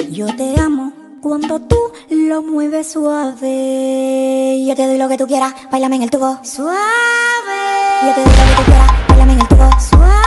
Yo te amo cuando tú lo mueves suave. Yo te doy lo que tú quieras, bailame en el tubo suave. Yo te doy lo que tú quieras, bailame en el tubo suave.